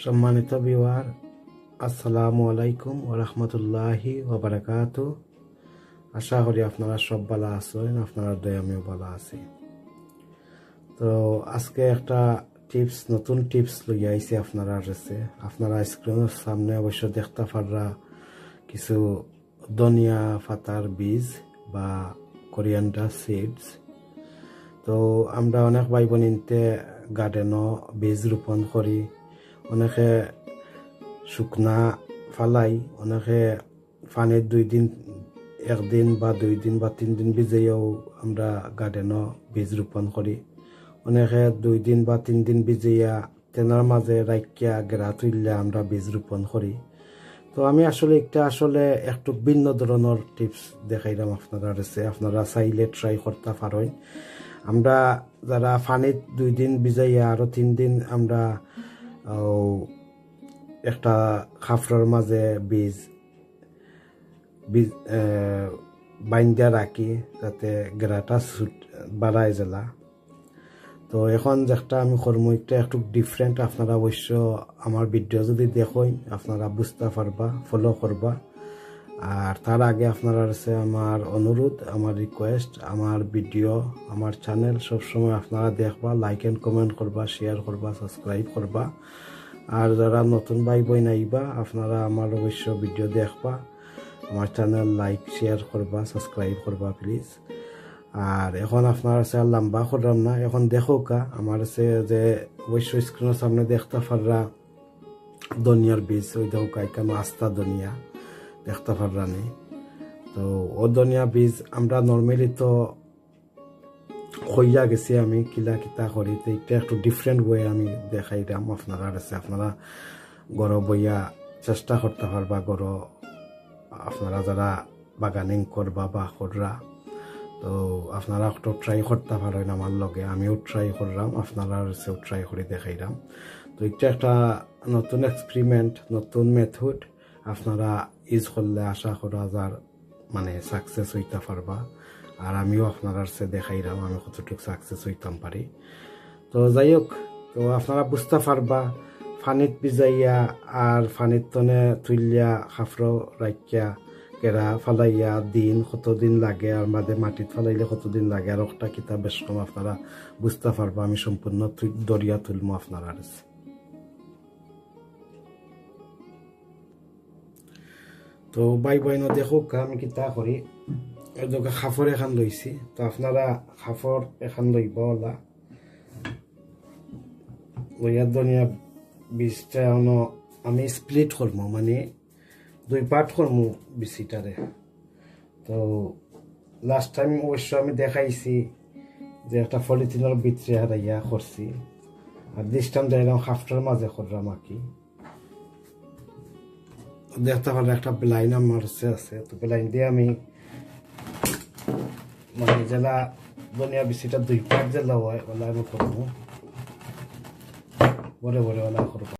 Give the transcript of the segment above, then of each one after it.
সম্মানিত ভিউয়ার, আসসালামু আলাইকুম ওয়া রাহমাতুল্লাহি ওয়া বারাকাতুহু। আশা করি আপনারা সব ভালো আছেন, আপনারা দয়া আমিও ভালো আছি। তো আজকে একটা নতুন টিপস লইয়া আইছি আপনারা কাছে। আপনারা স্ক্রিনের সামনে অবশ্য দেখতে পাররা কিছু ধনিয়া পাতার বীজ বা কোরিয়ান্ডার সিডস। তো আমরা অনেক ভাই বোনিতে গার্ডেনও বীজ রোপণ করি, অনেকে শুকনা ফালাই, অনেকে পানির একদিন বা 2 দিন বা 3 দিন ভিজাইয়াও আমরা গার্ডেনও বীজ রোপণ করি। অনেকে 2 দিন বা 3 দিন ভিজাইয়া তেনার মাঝে রাখিয়া গেরা তুললে আমরা বীজ রোপণ করি। তো আমি আসলে একটু ভিন্ন ধরনের টিপস দেখাইলাম আপনারা কাছে। আপনারা চাইলে ট্রাই করতে পারেন। আমরা যারা পানিত 2 দিন ভিজাইয়া আরো 3 দিন আমরা একটা খাফরার মাঝে বীজ বাইন্দা রাখি যাতে গেরাটা বাড়ায় জেলা। তো এখন যেটা আমি করবো একটু ডিফারেন্ট। আপনারা অবশ্য আমার ভিডিও যদি দেখেন আপনারা বুঝতে পারবা, ফলো করবা। আর তার আগে আপনারা কাছে আমার অনুরোধ, আমার রিকোয়েস্ট, আমার ভিডিও, আমার চ্যানেল সবসময় আপনারা দেখবা, লাইক এন্ড কমেন্ট করবা, শেয়ার করবা, সাবস্ক্রাইব করবা। আর যারা নতুন ভাই বোন আইবা আপনারা আমার অবশ্য ভিডিও দেখবা, আমার চ্যানেল লাইক শেয়ার করবা, সাবস্ক্রাইব করবা প্লিজ। আর এখন আপনার কাছে লম্বা করলাম না, এখন দেখো আমার কাছে যে অবশ্য স্ক্রিনের সামনে দেখতে পাররা ধনিয়ার বীজ, ওই দেখো কেন আস্তা ধনিয়া দেখতে পাররা নেই। তো ও ধনিয়া বীজ আমরা নর্মালি তো হইয়া গেছি আমি কিতা করি। তো এটা একটু ডিফারেন্ট ওয়ে আমি দেখাইলাম আপনারা কাছে। আপনারা গড় বইয়া চেষ্টা করতে পারবা, গড় আপনারা যারা বাগানিং করবা বা কররা, তো আপনারা একটু ট্রাই করতে পারেন আমার লগে। আমিও ট্রাই করলাম, আপনারা কাছেও ট্রাই করে দেখাইলাম। তো এটা একটা নতুন এক্সপেরিমেন্ট, নতুন মেথড। আপনারা ইউজ করলে আশা করা যার সাকসেস হইতে পারবা। আর আমিও আপনার কাছে দেখাইলাম আমি কতটুকু সাকসেস হইতাম পারি। তো যাই হোক, তো আপনারা বুঝতে পারবা ফানিত ভিজাইয়া আর ফানিত তনে তুলিয়া খাফর রাখিয়া কেরা ফালাইয়া কতদিন লাগে, আর মাঝে মাটিত ফালাইলে কতদিন লাগে, আর একটা কিতাব বেশ কম আপনারা বুঝতে পারবা। আমি সম্পূর্ণ দরিয়া তুলবো আপনারা কাছে। তো বাই বাইন দেখো আমি কিতা করি। খাফর এখন লইছি, তো আপনারা খাফর এখন লইব ওলা লইয়া ধনিয়া বীজটা আমি স্প্লিট করবো, 2 পার্ট করবো বীজটারে। তো লাস্ট টাইম অবশ্য আমি দেখাইছি যে একটা পলিথিনের ভিতরে হারাইয়া করছি, আর দিস টাইম যাইলাম খাফটার মাঝে করলাম আর কি। দেখতে পারলে একটা ব্লাইন আমার আছে। তো ব্লাইন দিয়ে আমি জেলা ধনিয়া বীজটা 2 পার্ট জেলা হয় ওলা আমি করবো, বড় ওলা করবো।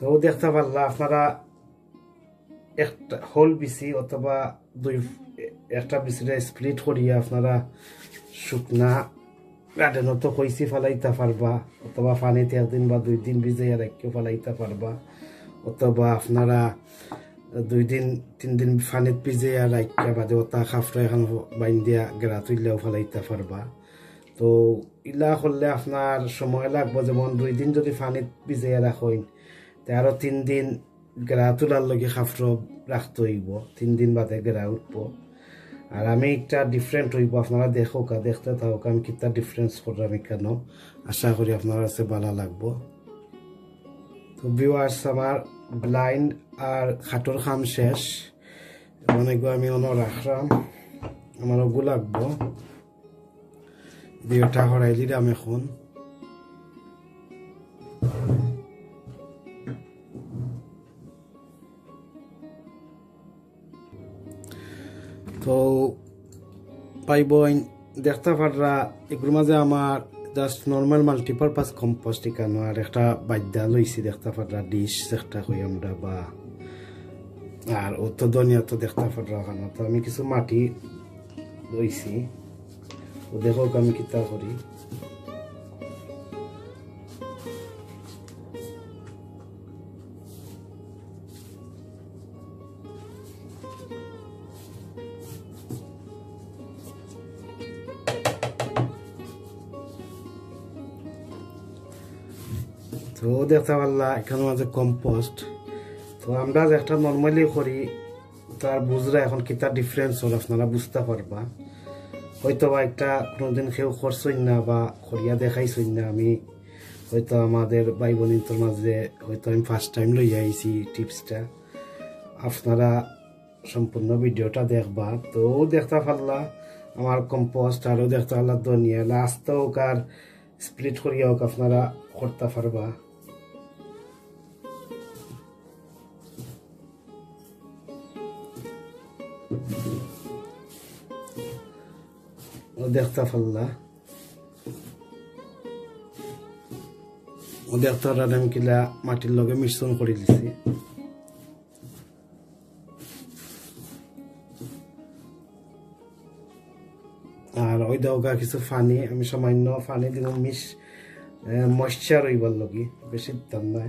তো দেখতে পারলা আপনারা একটা হোল বিসি অথবা একটা বিসিটা স্প্লিট করিয়া আপনারা শুকনা গার্ডেনত কইসি ফেলাইতে পারবা, অথবা পানিতে 1 দিন বা 2 দিন ভিজাইয়া রাখিও ফেলাইতে পারবা, অথবা আপনারা 2 দিন 3 দিন পানিত ভিজাইয়া রাখিয়া বাদে ওটা খাফরা এখন বাইন্দিয়া গেরা তুললেও ফেলাইতে পারবা। তো ইলা করলে আপনার সময় লাগবে, যেমন 2 দিন যদি পানিত ভিজাইয়া রাখেন তে আরো 3 দিন গেরা তোলার লগে খাফরা রাখতে হইব, 3 দিন বাদে গেরা উঠবো। আর আমি একটা ডিফারেন্ট হইব, আপনারা দেখতে থাকুক আমি কিতা ডিফারেন্স করলাম কেন, আশা করি আপনার কাছে ভালো লাগবো। তো ভিউয়ার্স, আমার ব্লাইন্ড আর খাটোর খাম শেষ, অনেকগুলো আমি রাখলাম, আমার ওগু লাগবো, দুইটা হরাই দিলাম এখন। তো পাইব দেখতে পাররা এগুলোর মাঝে আমার জাস্ট নর্মাল মাল্টিপারপাস কম্পোস্ট এখানে আর একটা বাদ্যা লইছি, দেখতে পাররা ডিশ একটা কই আমরা, বা আর ও তো ধনিয়া তো দেখতে পাররা ওখানে। তো আমি কিছু মাটি লইছি, তো দেখো আমি কিতা করি। তো দেখতে পারলা এখানে মাঝে কম্পোস্ট। তো আমরা একটা নর্মালি করি তার বুঝরা এখন কিতা ডিফারেন্স হল আপনারা বুঝতে পারবা। হয়তো বা একটা কোনোদিন কেউ করছই না বা করিয়া দেখাইছই না, আমি হয়তো আমাদের ভাই বোনির মাঝে হয়তো আমি ফার্স্ট টাইম লই আইছি টিপসটা, আপনারা সম্পূর্ণ ভিডিওটা দেখবা। তো দেখতে পারলা আমার কম্পোস্ট, আরও দেখতে পারলা ধনিয়া, লাস্ট হোক আর স্প্লিট করিয়া হোক আপনারা করতে পারবা। দেখতে পারলা দেখতে আমি কিলা মাটির লগে মিশ্রণ করে দিছি। আর ওই দৌগা কিছু পানি, আমি সামান্য পানি দিব ময়শ্চার হইবার লগে, বেশি দাম নাই।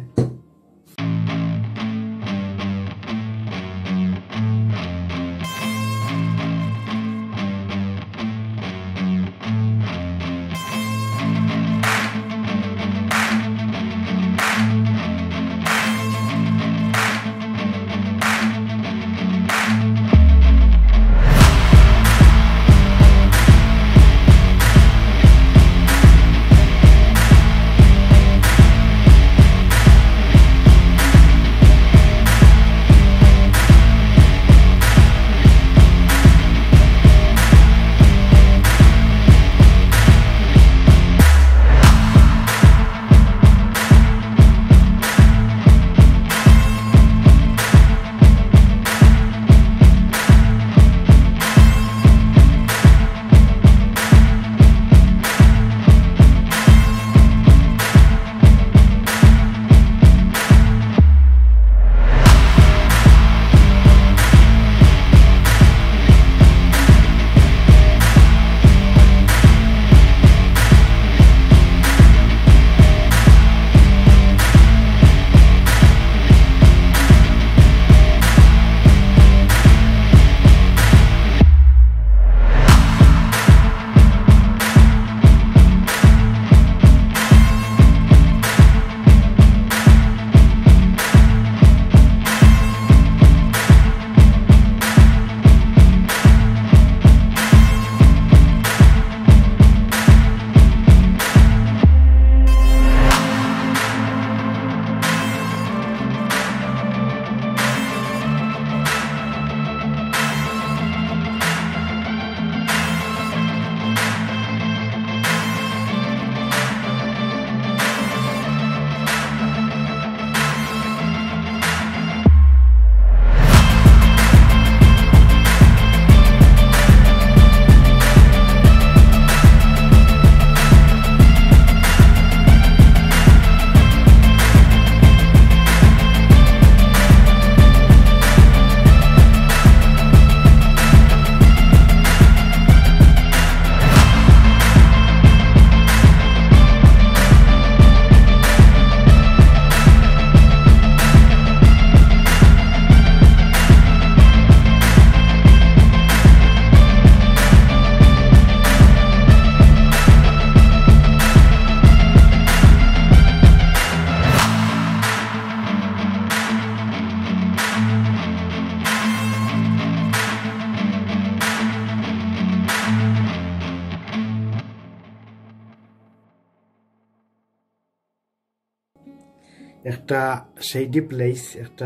একটা শেডি প্লেস, একটা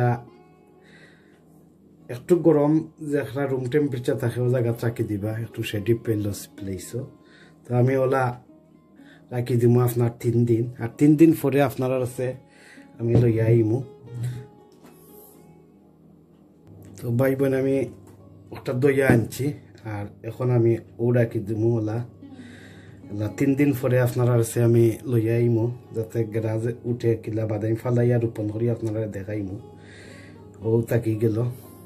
একটু গরম যে একটা রুম টেম্পারেচার থাকে ও জায়গা রাখি দিবা, একটু শেডি প্লেসও। তো আমি ওলা রাখি দিব আপনার 3 দিন, আর 3 দিন পরে আপনার আছে আমি লইয়া আইমু। তো ভাই বোন আমি একটা দইয়া আনছি, আর এখন আমি ও রাখি দিব ওলা 3 দিন পরে আপনার আছে আমি লইয়া আইমু, যাতে গ্রাজে উঠে কিলা বাদাম ফালাইয়া রোপণ করি আপনারা দেখাইমু। ও থাকি গেল।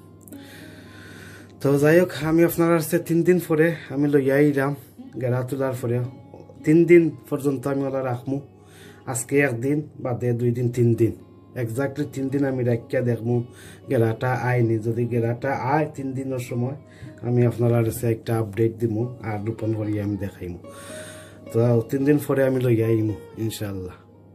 তো যাই হোক, আমি আপনার আছে 3 দিন পরে আমি লইয়া আইলাম। গেরা তোলার পরে 3 দিন পর্যন্ত আমি ওলা রাখমু। আজকে 1 দিন বাদে 2 দিন 3 দিন এক্সাক্টলি 3 দিন আমি রাখিয়া দেখমু গেরাটা আয়নি। যদি গেরাটা আয় 3 দিনের সময় আমি আপনার কাছে একটা আপডেট দিমু আর রোপণ করি আমি দেখাইমু। তো 3 দিন পরে আমি লইয়া আইমু ইনশাআল্লাহ।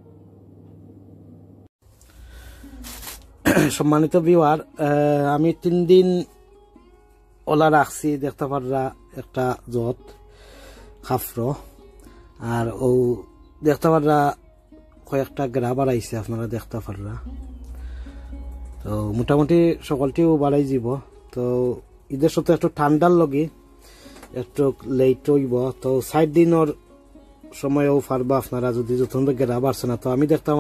সম্মানিত ভিউয়ার, আমি 3 দিন ওলা রাখছি, দেখতে পাররা একটা জত খাফরো, আর ও দেখতে পাররা কয়েকটা গ্রাবার আইছে আপনারা দেখতে পাররা। তো মোটামুটি সকলটিও বাড়াই যাব। তো ঈদের সাথে একটু ঠান্ডার লগে একটু লেট হইব। তো 60 দিনের সময়ও পারবা আপনারা, যদি যতন গ্রাব আসছে না। তো আমি দেখতাম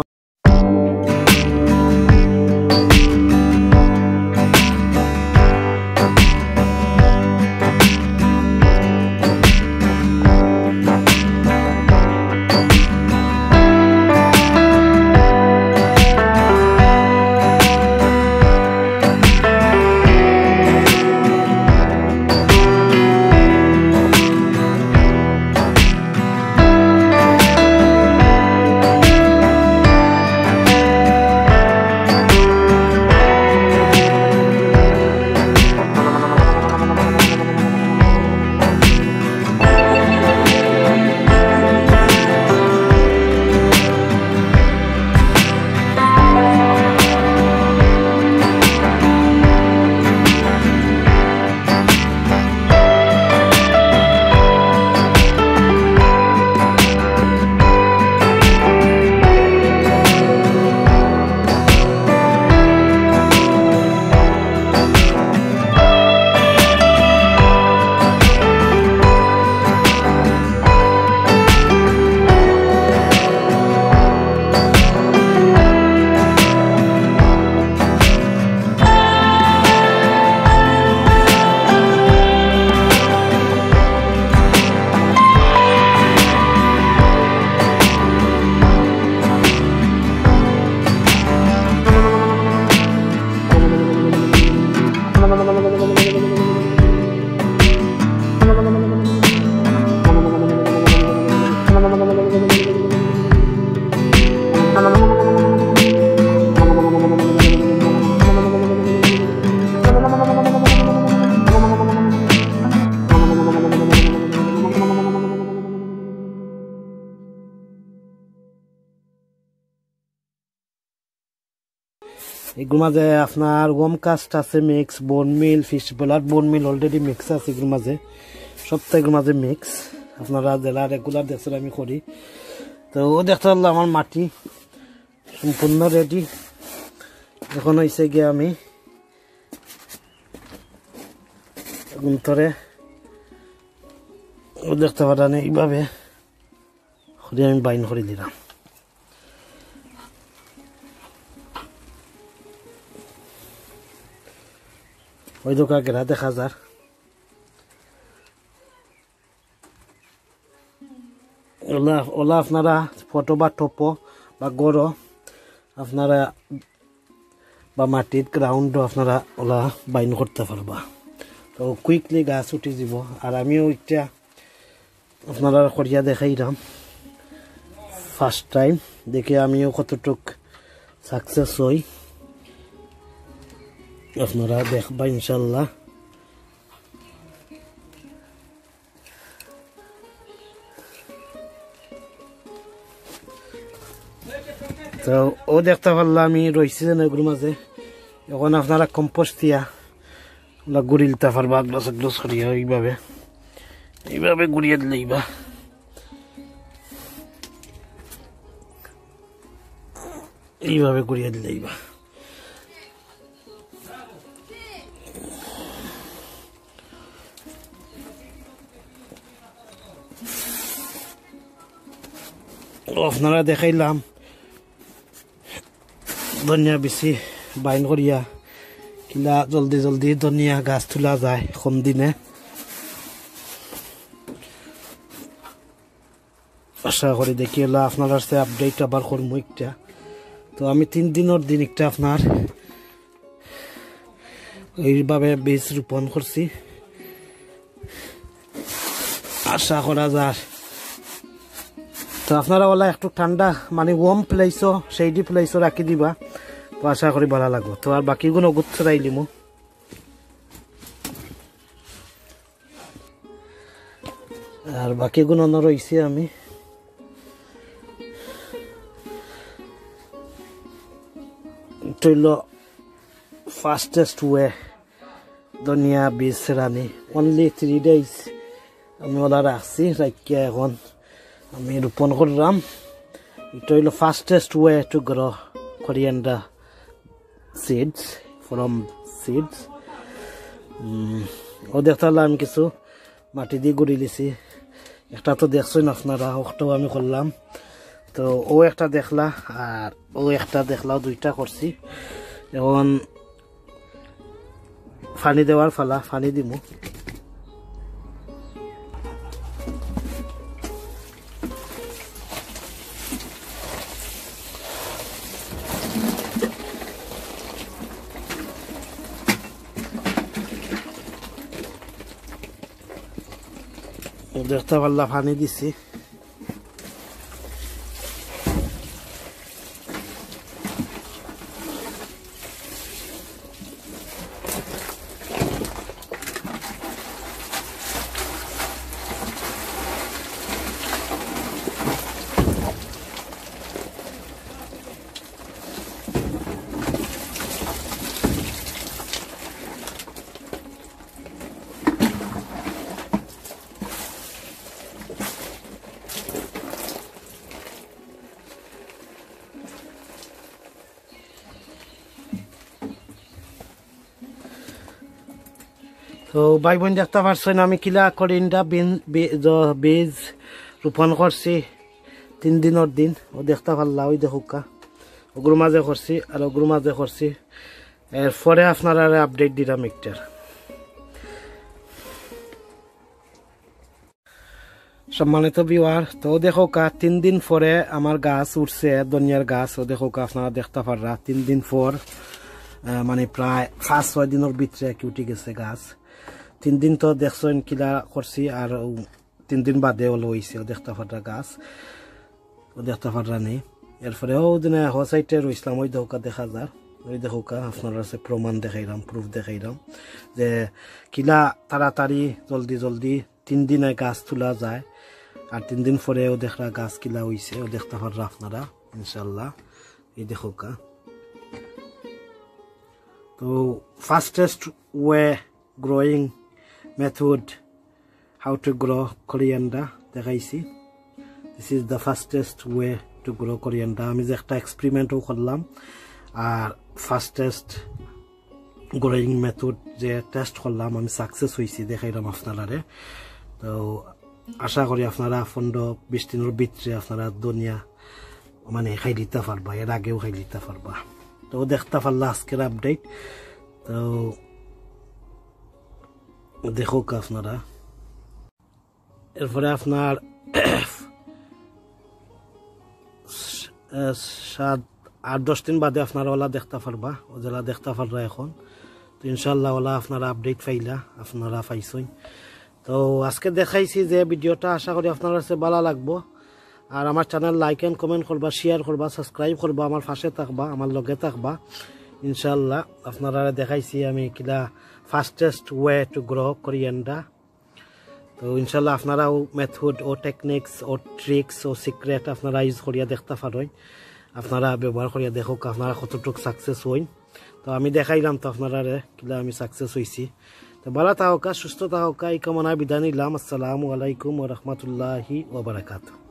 এগুলোর মাঝে আপনার ওম কাস্ট আছে মিক্স, বোন মিল, ফিশ বোলার বোন মিল অলরেডি মিক্স আছে এগুলোর মাঝে, সবটাইগুলোর মাঝে মিক্স। আপনারা জেলা রেগুলার দেখছেন আমি করি। তো ও দেখতে পারলো আমার মাটি সম্পূর্ণ রেডি। এখন হয়েছে গিয়ে আমি ধরে ও দেখতে পারেন এইভাবে আমি বাইন করে দিলাম। ওই দোকান গেরা দেখা যার ওলা আপনারা ফটো বা টপো বা গড় আপনারা বা মাটির গ্রাউন্ডও আপনারা ওলা বাইন করতে পারবা। তো কুইকলি গাছ উঠে যাব। আর আমিও এটা আপনারা করিয়া দেখাইলাম ফার্স্ট টাইম, দেখে আমিও কতটুক সাকসেস হই আপনারা দেখবা ইনশাল্লাহ। তো ও দেখতে পারলাম আমি রয়েছি যেন এগুলোর মাঝে। এখন আপনারা কম্পোস্ট দিয়া গুড়ি দিতে পারবা, গ্লাস গ্লাস করিয়া এইভাবে এইভাবে গুড়িয়ে দিলেইবা। এইভাবে ঘুরিয়ে দিলেই বা আপনারা দেখাইলাম ধনিয়া বেশি বাইন করিয়া কিলা জলদি জলদি ধনিয়া গাছ তোলা যায় কম দিনে। আশা করি দেখি হলো আপনার আপডেট আবার করবো একটা। তো আমি 3 দিনের দিন একটা আপনার এইভাবে বীজ রোপণ করছি। আশা করা যায় তো আপনারা ওলা একটু ঠান্ডা মানে ওয়ার্ম প্লেসও সেইডি প্লেসও রাখি দিবা, তো আশা করি ভালো লাগবো। তো আর বাকিগুলো গুছ রাইলিমু। আর বাকিগুলো রয়েছে আমি হইল ফাস্টেস্ট ওয়ে ধনিয়া বীজ রানি অনলি 3 days আমি ওলা রাখছি রাখিয়া এখন আমি রোপণ করলাম। এটা হইল fastest way to grow coriander seeds from seeds. ও দেখতে আমি কিছু মাটি দিয়ে গড়ি লিছি, একটা তো দেখছেন আপনারা, ওটাও আমি করলাম। তো ও একটা দেখলা আর ও একটা দেখলাও, 2টা করছি। এখন পানি দেওয়ার ফালা, পানি দিমু। দেখতে পারলা পানি দিছি। তো ভাই বোন দেখতে পারছেন আমি কিলা করিন্ডা বীজ রোপণ করছি 3 দিনের দিন। ও দেখতে পারলা, ওই দেখুকা ওগুর মাঝে করছি আর ওগুর মাঝে করছি। এরপরে আপনারা আপডেট দিলাম একটার। সম্মানিত ভিউয়ার, তো দেখো 3 দিন পরে আমার গাছ উঠছে, ধনিয়ার গাছ। ও দেখো আপনারা দেখতে পাররা 3 দিন পর মানে প্রায় 5-6 দিনের ভিতরে কি উঠে গেছে গাছ। 3 দিন তো দেখছেন কিলা করছি আর 3 দিন বাদে হলো হয়েছে। ও দেখতে পাররা গাছ, ও দেখতে পাররা নেই। এরপরে ও দিনে সাইডে রইছিলাম, ওই দেখোকা দেখা যায়, ওই দেখোকা আপনারা প্রমাণ দেখাইলাম, প্রুফ দেখাইলাম যে কিলা তাড়াতাড়ি জলদি জলদি 3 দিনে গাছ তোলা যায়। আর 3 দিন পরে ও দেখরা গাছ কিলা হয়েছে, ও দেখতে পাররা আপনারা ইনশাল্লাহ। এই দেখোকা তো fastest way growing method how to grow coriander দেখাইছি। this is the fastest way to grow coriander। আমি যে একটা এক্সপেরিমেন্টও করলাম আর ফাস্টেস্ট গ্রোয়িং মেথড যে টেস্ট করলাম আমি সাকসেস হয়েছি, দেখাইলাম আপনারা। তো আশা করি আপনারা 15-20 দিনের ভিতরে আপনারা ধনিয়া মানে খাই দিতে পারবা, এর আগেও খাই দিতে পারবা। তো দেখতে পারলা আজকের আপডেট। তো দেখো আপনারা এরপরে আপনার 7-8-10 দিন বাদে আপনারা ওলা দেখতে পারবা, ও যেলা দেখতে পারবা এখন। তো ইনশাল্লাহ ওলা আপনারা আপডেট পাইলা, আপনারা পাইছেন। তো আজকে দেখাইছি যে ভিডিওটা, আশা করি আপনার কাছে ভালো লাগবো। আর আমার চ্যানেল লাইক এন্ড কমেন্ট করবা, শেয়ার করবা, সাবস্ক্রাইব করবা, আমার পাশে থাকবা, আমার লগে থাকবা ইনশাল্লাহ। আপনারা দেখাইছি আমি কিলা fastest way to grow coriander. তো ইনশাল্লাহ আপনারাও মেথড ও টেকনিক্স ও ট্রিক্স ও সিক্রেট আপনারা ইউজ করিয়া দেখতে পারেন, আপনারা ব্যবহার করিয়া দেখো আপনারা কতটুকু সাকসেস হইন। তো আমি দেখাইলাম তো আপনারা কিলা আমি সাকসেস হয়েছি। তো ভালো থাকা, সুস্থ থাকা এই কামনায় বিদায় নিলাম। আসসালামু আলাইকুম ওয়া রাহমাতুল্লাহি ওয়া বারাকাতুহু।